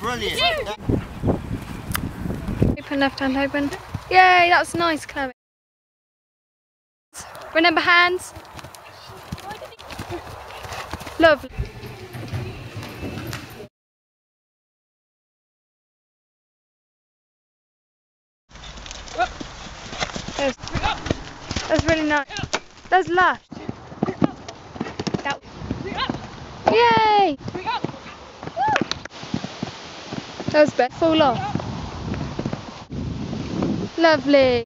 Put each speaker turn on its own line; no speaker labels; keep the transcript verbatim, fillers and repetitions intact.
brilliant.
Open left hand open. Yay, that's nice, Chloe. Remember hands. Lovely. That's, that's really nice. That's lush. That, yay! That was better. Fall off. Lovely.